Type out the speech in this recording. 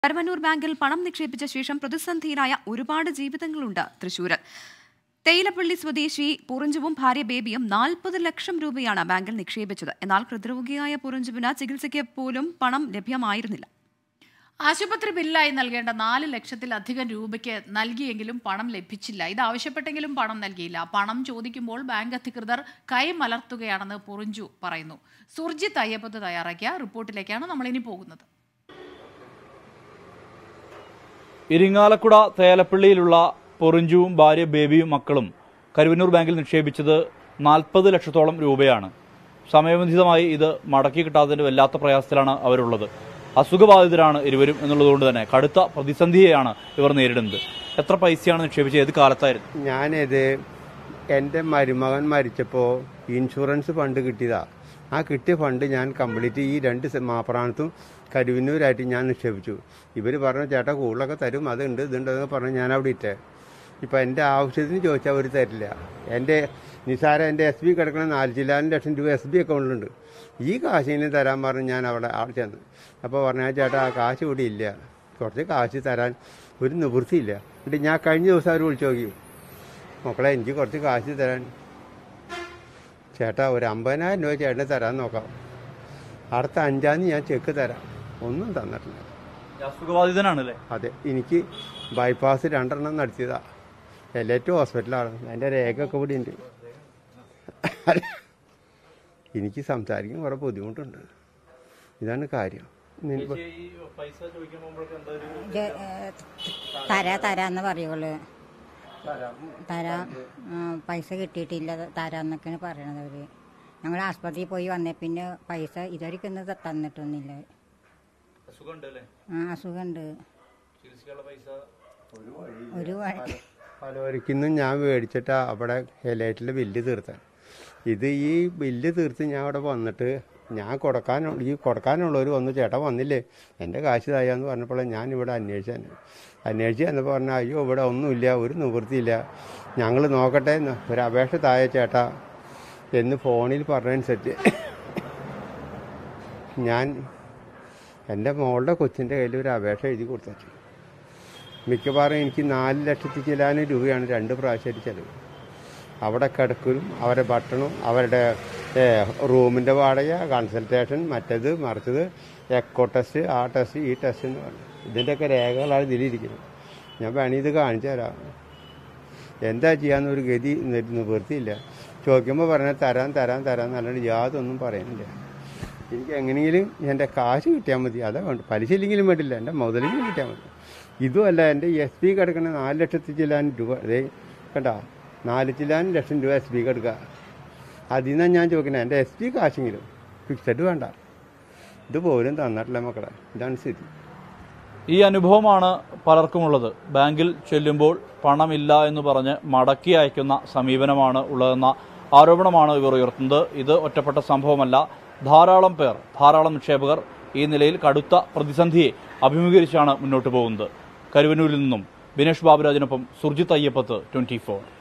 കരുവന്നൂർ ബാങ്കിൽ പണം നിക്ഷേപിച്ച ശേഷം പ്രതിസന്ധിയിലായ ഒരുപാട് ജീവിതങ്ങളുണ്ട് തൃശൂരിൽ. തേയിലപ്പള്ളി സ്വദേശി പുറഞ്ചുവും ഭാര്യ ബേബിയും 40 ലക്ഷം രൂപയാണ് ബാങ്കിൽ നിക്ഷേപിച്ചത്. എന്നാൽ ഹൃദ്രോഗിയായ പുറഞ്ചുവിന് ചികിത്സയ്ക്ക് പോലും പണം ലഭ്യമായിരുന്നില്ല. ആശുപത്രി ബില്ലായി നൽകേണ്ട 4 ലക്ഷത്തിലധികം രൂപയ്ക്ക് നൽകിയെങ്കിലും പണം ലഭിച്ചില്ല. ഇതാവശ്യപ്പെട്ടെങ്കിലും പണം നൽകിയില്ല. പണം ചോദിക്കുമ്പോൾ ബാങ്ക് അധികൃതർ കൈമലർത്തുകയാണെന്ന് പുറഞ്ചു പറയുന്നു. സുർജിത്ത് അയ്യപ്പത്ത് തയ്യാറാക്കിയ റിപ്പോർട്ടിലേക്കാണ് നമ്മൾ ഇനി പോകുന്നത്. ഇരിങ്ങാലക്കുട തേലപ്പള്ളിയിലുള്ള പൊറിഞ്ചുവും ഭാര്യ ബേബിയും മക്കളും കരുവന്നൂർ ബാങ്കിൽ നിക്ഷേപിച്ചത് 40 ലക്ഷത്തോളം രൂപയാണ്. സമയബന്ധിതമായി ഇത് മടക്കി കിട്ടാത്തതിന്റെ വല്ലാത്ത പ്രയാസത്തിലാണ് അവരുള്ളത്. അസുഖബാധിതരാണ് ഇരുവരും എന്നുള്ളതുകൊണ്ട് തന്നെ കടുത്ത പ്രതിസന്ധിയെയാണ് ഇവർ നേരിടുന്നത്. എത്ര പൈസയാണ് നിക്ഷേപിച്ചത്? ഏത് കാലത്തായിരുന്നു? ഞാനിത് എൻ്റെ മരുമകൻ മരിച്ചപ്പോൾ ഇൻഷുറൻസ് ഫണ്ട് കിട്ടിയതാ. ആ കിട്ടിയ ഫണ്ട് ഞാൻ കംപ്ലീറ്റ് ഈ 2 മാപ്രാണത്തും കരുവന്നൂരായിട്ട് ഞാൻ നിക്ഷേപിച്ചു. ഇവർ പറഞ്ഞു ചേട്ടാ കൂടുതലൊക്കെ തരും, അതുണ്ട് ഇതുണ്ടെന്നൊക്കെ പറഞ്ഞ് ഞാൻ അവിടെ ഇട്ടേ. ഇപ്പം എൻ്റെ ആവശ്യത്തിന് ചോദിച്ചാൽ അവർ തരില്ല. എൻ്റെ എൻ്റെ എസ് ബി കിടക്കുന്ന 4 ലക്ഷം രൂപ എസ് ബി അക്കൗണ്ടിലുണ്ട്. ഈ കാശിന് തരാൻ പറഞ്ഞ് ഞാൻ അവിടെ ചെന്ന് അപ്പോൾ പറഞ്ഞാൽ ചേട്ടാ ആ കാശ് ഇവിടെ ഇല്ല, കുറച്ച് കാശ് തരാൻ ഒരു നിവൃത്തിയില്ല. എന്നിട്ട് ഞാൻ കഴിഞ്ഞ ദിവസം അവർ വിളിച്ചു നോക്കി, മക്കളെ എനിക്ക് കുറച്ച് കാശ് തരാൻ ചേട്ടാ ഒരു 50,000 രൂപ ചേട്ടന് തരാൻ നോക്കാം, അടുത്ത 5-ാം തീയതി ഞാൻ ചെക്ക് തരാം. ഒന്നും തന്നിട്ടില്ല. അസുഖബാധിതനാണല്ലേ? അതെ, എനിക്ക് ബൈപ്പാസ് 2 നടത്തിയതാ. എലൈറ്റ് ഹോസ്പിറ്റലാണ്. എൻ്റെ രേഖയൊക്കെ ഇവിടെ ഉണ്ട്. എനിക്ക് സംസാരിക്കാൻ കുറേ ബുദ്ധിമുട്ടുണ്ട്. ഇതാണ് കാര്യം. തരാന്ന് പറയുള്ളൂ. പൈസ കിട്ടിയിട്ടില്ല തരാന്നൊക്കെയാണ് പറയണത് അവര്. ഞങ്ങൾ ആസ്പത്രിയിൽ പോയി വന്നേ പിന്നെ പൈസ ഇതുവരെയ്ക്കൊന്നും തന്നിട്ടൊന്നുമില്ല. അസുഖമുണ്ട്. ഒരു പലവരിക്കൊന്നും ഞാൻ മേടിച്ചിട്ടാ അവിടെ എലൈറ്റിലെ ബില്ല് തീർത്താൻ. ഇത് ഈ ബില്ല് തീർത്ത് ഞാൻ അവിടെ വന്നിട്ട് ഞാൻ കൊടുക്കാനുള്ളവർ വന്നു, ചേട്ടാ വന്നില്ലേ എൻ്റെ കാശ് തായാന്ന് പറഞ്ഞപ്പോൾ ഞാൻ ഇവിടെ അന്വേഷിച്ച് എന്നപ്പോൾ പറഞ്ഞാൽ അയ്യോ ഇവിടെ ഒന്നുമില്ല, ഒരു നിവൃത്തിയില്ല, ഞങ്ങൾ നോക്കട്ടെ ഒരു അപേക്ഷ തായ ചേട്ടാ എന്ന് ഫോണിൽ പറഞ്ഞതനുസരിച്ച് ഞാൻ എൻ്റെ മോളുടെ കൊച്ചിൻ്റെ കയ്യിൽ ഒരു അപേക്ഷ എഴുതി കൊടുത്തു. മിക്കവാറും എനിക്ക് 4 ലക്ഷത്തി ചില്ലാനും രൂപയാണ് 2 പ്രാവശ്യമായിട്ട് ചിലവ്. അവിടെ കിടക്കലും അവരുടെ ഭക്ഷണവും അവരുടെ റൂമിൻ്റെ വാടക, കൺസൾട്ടേഷൻ, മറ്റത് മറിച്ചത്, എക്കോ ടെസ്റ്റ്, ആ ടെസ്റ്റ്, ഈ ടെസ്റ്റ് എന്ന് പറഞ്ഞു. ഇതിൻ്റെയൊക്കെ രേഖകളാണ് ഇതിലിരിക്കുന്നത്. ഞാൻ വേണമെങ്കിൽ ഇത് കാണിച്ചു തരാം. എന്താ ചെയ്യാന്നൊരു ഗതി നിവൃത്തിയില്ല. ചോദിക്കുമ്പോൾ പറഞ്ഞാൽ തരാൻ യാതൊന്നും പറയുന്നില്ല. എനിക്ക് എങ്ങനെയെങ്കിലും എൻ്റെ കാശ് കിട്ടിയാൽ മതി, അതാ വേണ്ട. പലിശ ഇല്ലെങ്കിലും വേണ്ടില്ല, എൻ്റെ മുതലെങ്കിലും കിട്ടിയാൽ മതി. ഇതുമല്ല എൻ്റെ എസ് ബി കിടക്കുന്ന 4 ലക്ഷത്തി ചില്ലാനും രൂപ. അതേ കണ്ടാ 4 ലക്ഷം രൂപ എസ് ബി കിടക്കുക. അതിൽ നിന്നാണ് ഞാൻ ചോദിക്കുന്നത് എൻ്റെ എസ് ബി കാശെങ്കിലും ഫിക്സഡ് വേണ്ട. ഇതുപോലും തന്നിട്ടില്ല മക്കളെ. ഇതാണ് സ്ഥിതി. ഈ അനുഭവമാണ് പലർക്കുമുള്ളത്. ബാങ്കിൽ ചെല്ലുമ്പോൾ പണമില്ല എന്ന് പറഞ്ഞ് മടക്കി അയക്കുന്ന സമീപനമാണ് ഉള്ളതെന്ന ആരോപണമാണ് ഇവർ ഉയർത്തുന്നത്. ഇത് ഒറ്റപ്പെട്ട സംഭവമല്ല. ധാരാളം പേർ, ധാരാളം നിക്ഷേപകർ ഈ നിലയിൽ കടുത്ത പ്രതിസന്ധിയെ അഭിമുഖീകരിച്ചാണ് മുന്നോട്ട് പോകുന്നത്. കരുവന്നൂരിൽ നിന്നും ബിനേഷ് ബാബുരാജിനൊപ്പം സുർജിത്ത് അയ്യപ്പത്ത്, 24.